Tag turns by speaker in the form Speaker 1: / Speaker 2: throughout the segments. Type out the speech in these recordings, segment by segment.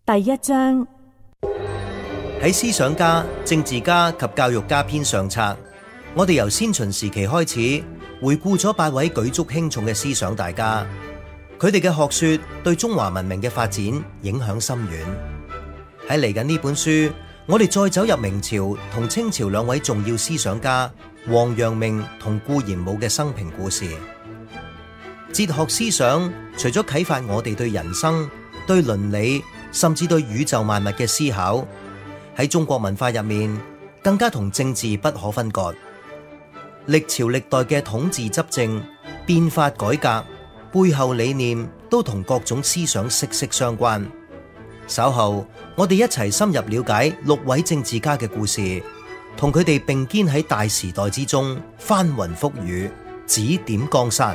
Speaker 1: 第一章。
Speaker 2: 喺思想家、政治家及教育家篇上冊，我哋由先秦時期開始回顧咗8位舉足輕重嘅思想大家，佢哋嘅學說對中華文明嘅發展影響深遠。喺嚟緊呢本書，我哋再走入明朝同清朝2位重要思想家王陽明同顧炎武嘅生平故事。哲學思想除咗啟發我哋對人生、對倫理，甚至對宇宙萬物嘅思考，喺中國文化入面更加同政治不可分割。歷朝歷代嘅統治執政、變法改革背後理念都同各種思想息息相關。稍後我哋一齊深入了解6位政治家嘅故事，同佢哋並肩喺大時代之中翻雲覆雨，指點江山。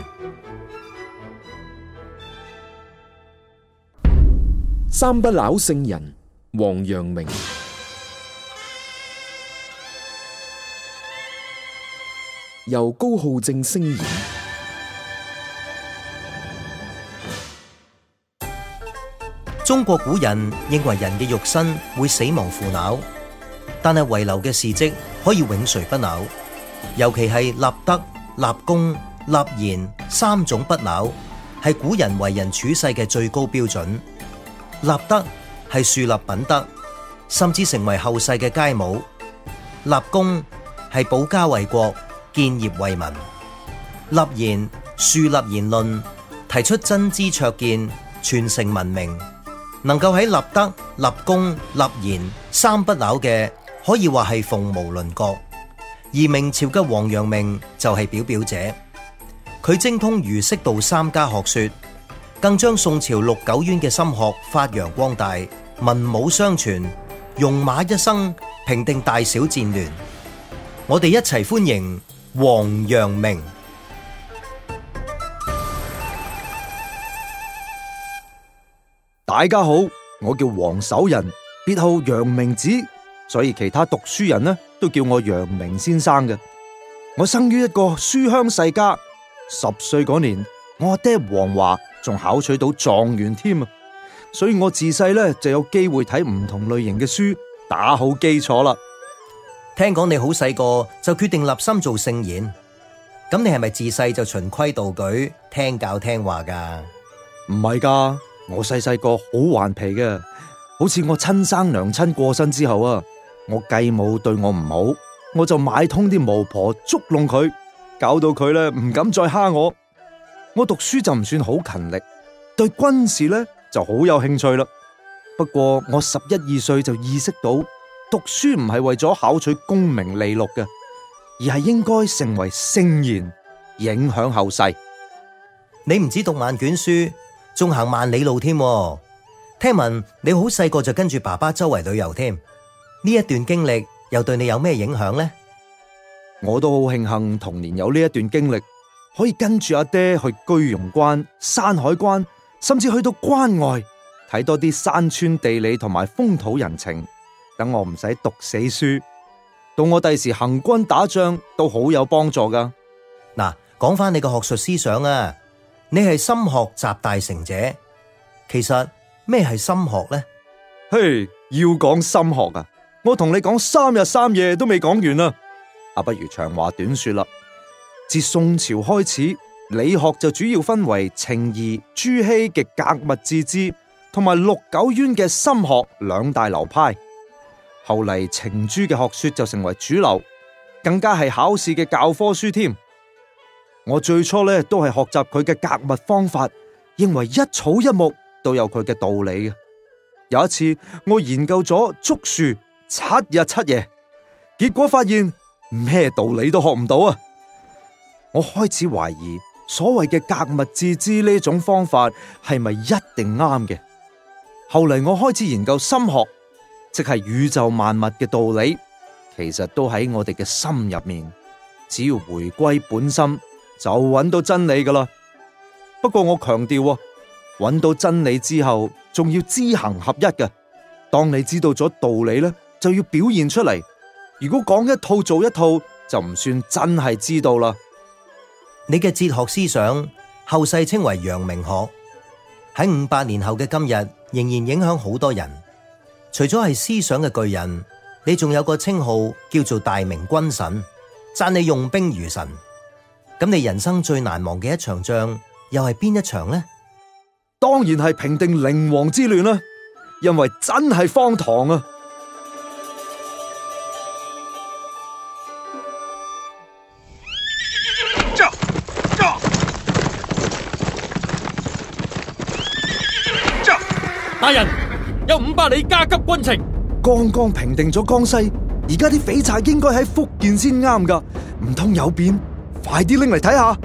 Speaker 3: 三不朽聖人王陽明。由高浩正聲演。
Speaker 2: 中國古人認為人嘅肉身會死亡腐朽，但係遺留嘅事跡可以永垂不朽。尤其係立德、立功、立言3種不朽，係古人為人處世嘅最高標準。立德係樹立品德，甚至成為後世嘅楷模；立功係保家衛國，建業為民；立言樹立言論，提出真知灼見，傳承文明。能夠喺立德、立功、立言3不朽嘅，可以話係鳳毛麟角。而明朝嘅王陽明就係表表者，佢精通儒釋道3家學說，更將宋朝6、9淵嘅心學發揚光大，文武雙全，戎馬一生，平定大小戰亂。我哋一齊歡迎王陽明。
Speaker 4: 大家好，我叫王守仁，別號陽明子，所以其他讀書人呢都叫我陽明先生嘅。我生於一個書香世家，10歲嗰年，我阿爹王華仲考取到狀元添啊，所以我自細呢就有機會睇唔同類型嘅書，打好基礎啦。
Speaker 2: 聽講你好細個就決定立心做聖賢，咁你係咪自細就循規蹈矩、聽教聽話噶？
Speaker 4: 唔係噶，我細個好頑皮嘅，好似我親生娘親過身之後啊，我繼母對我唔好，我就買通啲巫婆捉弄佢，搞到佢咧唔敢再蝦我。我讀書就唔算好勤力，對軍事咧就好有興趣啦。不過我11、12歲就意識到，讀書唔係為咗考取功名利祿嘅，而係應該成為聖賢，影響後世。
Speaker 2: 你唔止讀萬卷書，仲行萬里路添。聽聞你好細個就跟住爸爸周圍旅遊添，呢一段經歷又對你有咩影響呢？
Speaker 4: 我都好慶幸童年有呢一段經歷，可以跟住阿爹去居庸關、山海關，甚至去到關外睇多啲山川地理同埋風土人情，等我唔使讀死書，到我第時行軍打仗都好有幫助噶。
Speaker 2: 嗱，講翻你個學術思想啊，你係心學集大成者，其實咩係心學呢？
Speaker 4: 嘿，要講心學啊，我同你講3日3夜都未講完啊！不如長話短說啦。自宋朝開始，理學就主要分為程頤、朱熹嘅格物致知，同埋6、9淵嘅心學2大流派。後嚟程朱嘅學說就成為主流，更加係考試嘅教科書添。我最初咧都係學習佢嘅格物方法，認為一草一木都有佢嘅道理嘅。有一次我研究咗竹樹7日7夜，結果發現咩道理都學唔到啊！我開始懷疑所謂嘅格物致知呢種方法係咪一定啱嘅？後嚟我開始研究心學，即係宇宙萬物嘅道理，其實都喺我哋嘅心入面，只要回歸本心就揾到真理噶啦。不過我強調，揾到真理之後仲要知行合一嘅。當你知道咗道理咧，就要表現出嚟。如果講一套做一套，就唔算真係知道啦。
Speaker 2: 你嘅哲學思想後世稱為陽明學，喺500年後嘅今日仍然影響好多人。 除咗係思想嘅巨人，你仲有個稱號叫做大明軍神，讚你用兵如神。咁你人生最難忘嘅一場仗又係邊一場呢？
Speaker 4: 當然係平定寧王之亂啦，因為真係荒唐啊！
Speaker 1: 大人，有500里加急軍情。
Speaker 4: 剛剛平定咗江西，而家啲匪賊應該喺福建先啱噶，唔通有變？快啲拎嚟睇下！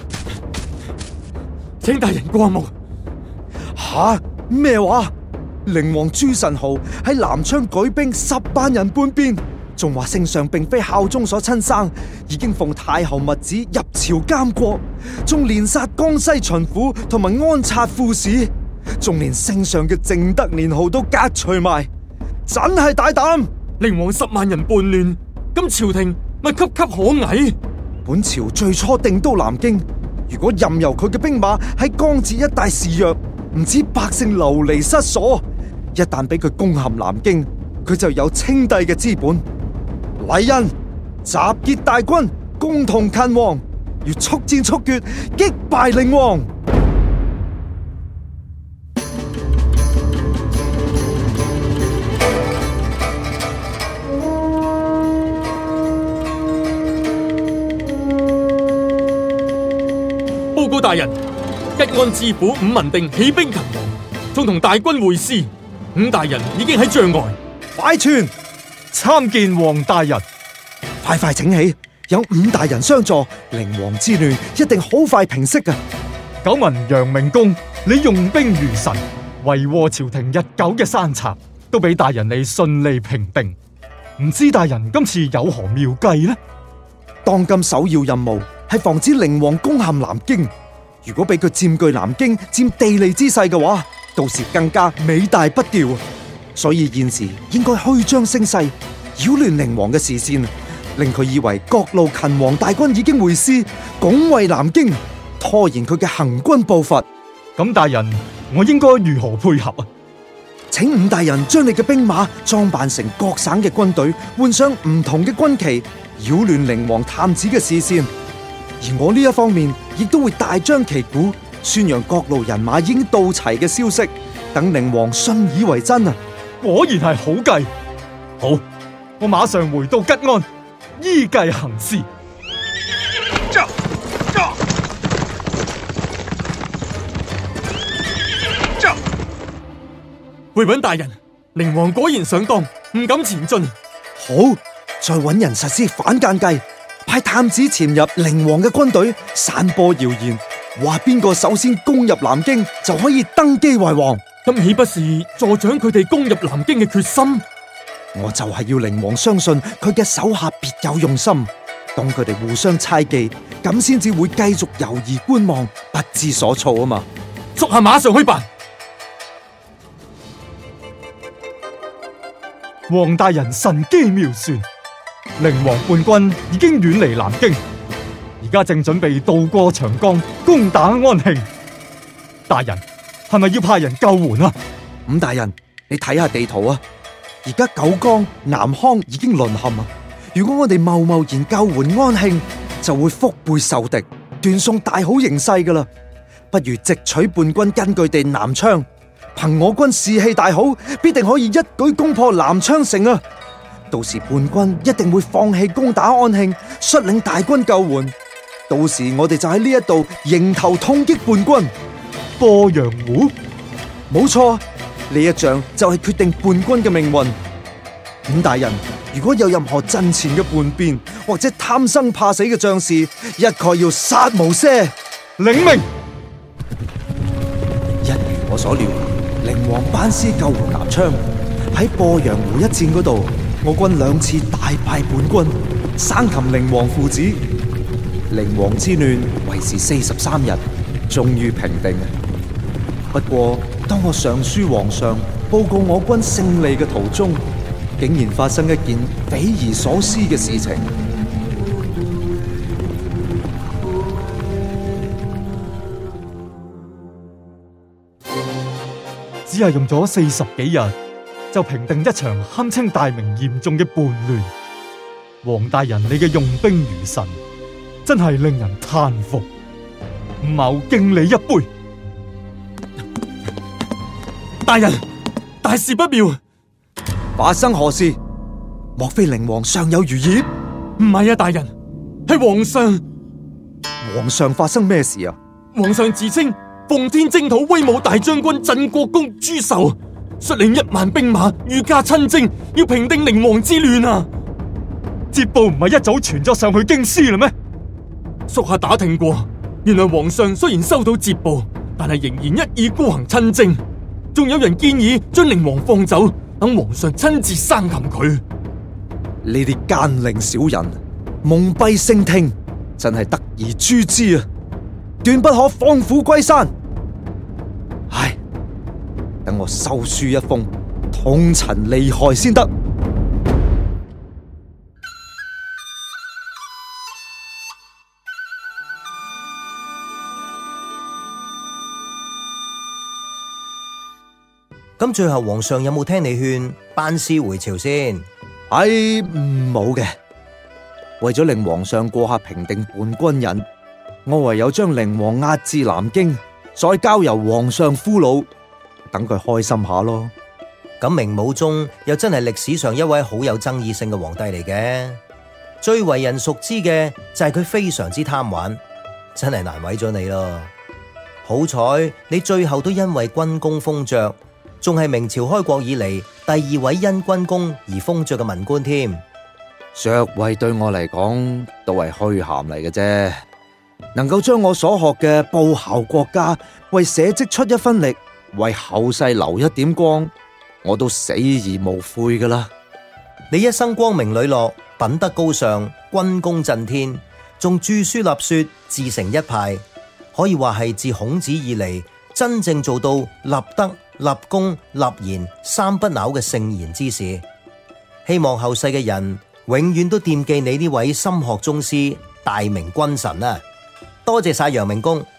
Speaker 1: 請大人過目。
Speaker 4: 吓？咩話？寧王朱宸濠喺南昌舉兵10萬人叛變，仲話聖上並非孝宗所親生，已經奉太后密旨入朝監國，仲連殺江西巡撫同埋安察副使，仲連聖上嘅正德年號都革除埋，真係大膽！
Speaker 1: 寧王10萬人叛亂，咁朝廷咪岌岌可危？
Speaker 4: 本朝最初定都南京，如果任由佢嘅兵馬喺江浙一帶肆虐，唔止百姓流離失所，一旦俾佢攻陷南京，佢就有稱帝嘅資本。嚟人，集結大軍，共同勤王，要速戰速決，擊敗寧王。
Speaker 1: 報告大人，吉安知府伍文定起兵勤王，仲同大軍會師。伍大人已經喺帳外，
Speaker 4: 快傳
Speaker 5: 參見王大人。
Speaker 4: 快快請起，有伍大人相助，寧王之亂一定好快平息啊！
Speaker 5: 久聞陽明公你用兵如神，為禍朝廷日久嘅山賊，都俾大人你順利平定。唔知大人今次有何妙計呢？
Speaker 4: 當今首要任務係防止寧王攻陷南京。如果俾佢佔據南京，佔地利之勢嘅話，到時更加尾大不掉。所以現時應該虛張聲勢，擾亂寧王嘅視線，令佢以為各路勤王大軍已經會師，拱衛南京，拖延佢嘅行軍步伐。
Speaker 5: 咁大人，我應該如何配合啊？
Speaker 4: 請伍大人將你嘅兵馬裝扮成各省嘅軍隊，換上唔同嘅軍旗，擾亂寧王探子嘅視線。而我呢一方面亦都會大張旗鼓，宣揚各路人馬已經到齊嘅消息，等寧王信以為真啊！
Speaker 5: 果然係好計。好，我馬上回到吉安，依計行事。
Speaker 1: 回禀大人，寧王果然上當，唔敢前進。
Speaker 4: 好，再揾人實施反間計，派探子潛入寧王嘅軍隊，散播謠言，話邊個首先攻入南京就可以登基為王。
Speaker 1: 咁豈不是助長佢哋攻入南京嘅決心？
Speaker 4: 我就係要寧王相信佢嘅手下別有用心，當佢哋互相猜忌，咁先至會繼續猶豫觀望，不知所措啊嘛。
Speaker 1: 屬下馬上去辦。
Speaker 5: 王大人神機妙算，寧王叛軍已經遠離南京，而家正準備渡過長江攻打安慶。大人係咪要派人救援啊？
Speaker 4: 伍大人，你睇下地圖啊，而家九江、南康已經淪陷啊！如果我哋貿貿然救援安慶，就會腹背受敵，斷送大好形勢噶啦。不如直取叛軍根據地南昌。憑我軍士氣大好，必定可以一舉攻破南昌城啊！到時叛軍一定會放棄攻打安慶，率領大軍救援。到時我哋就喺呢一度迎頭痛擊叛軍。
Speaker 5: 鄱陽湖，
Speaker 4: 冇錯，呢一仗就係決定叛軍嘅命運。伍大人，如果有任何陣前嘅叛變或者貪生怕死嘅將士，一概要殺無赦。
Speaker 5: 領命。
Speaker 4: 一如我所料，寧王班師救援南昌，喺鄱陽湖一戰嗰度，我軍2次大敗叛軍，生擒寧王父子。寧王之亂維持43日，終於平定。不過，當我上書皇上報告我軍勝利嘅途中，竟然發生一件匪夷所思嘅事情。
Speaker 5: 只係用咗40幾日， 就平定一場堪稱大明嚴重嘅叛亂。黃大人，你嘅用兵如神，真係令人嘆服。伍某敬你一杯。
Speaker 1: 大人，大事不妙！
Speaker 4: 發生何事？莫非靈王尚有餘孽？
Speaker 1: 唔係啊，大人，係皇上。
Speaker 4: 皇上發生咩事啊？
Speaker 1: 皇上自稱奉天征討威武大將軍鎮國公朱壽，率領1萬兵馬御駕親征，要平定寧王之亂啊！
Speaker 5: 捷報唔係一早傳咗上去京師啦咩？
Speaker 1: 屬下打聽過，原來皇上雖然收到捷報，但係仍然一意孤行親征。仲有人建議將寧王放走，等皇上親自生擒佢。
Speaker 4: 呢啲奸佞小人，蒙蔽聖聽，真係得而誅之啊！斷不可放虎歸山。唉，等我收書一封，痛陳利害先得。
Speaker 2: 咁最後皇上有冇聽你勸班師回朝先？
Speaker 4: 冇嘅。為咗令皇上過下平定叛軍癮，我唯有將寧王押至南京，再交由皇上俘虜，等佢開心下咯。
Speaker 2: 咁明武宗又真係歷史上一位好有爭議性嘅皇帝嚟嘅，最為人熟知嘅就係佢非常之貪玩，真係難為咗你咯。好彩你最後都因為軍功封爵，仲係明朝開國以嚟第2位因軍功而封爵嘅文官添。
Speaker 4: 爵位對我嚟講都係虛銜嚟嘅啫，能夠將我所學嘅報效國家，為社稷出一分力，為後世留一點光，我都死而無悔噶啦。
Speaker 2: 你一生光明磊落，品德高尚，軍功震天，仲著書立說，自成一派，可以話係自孔子以嚟真正做到立德、立功、立言3不朽嘅聖賢之士。希望後世嘅人永遠都惦記你呢位心學宗師、大明君臣啊！多謝晒楊明公。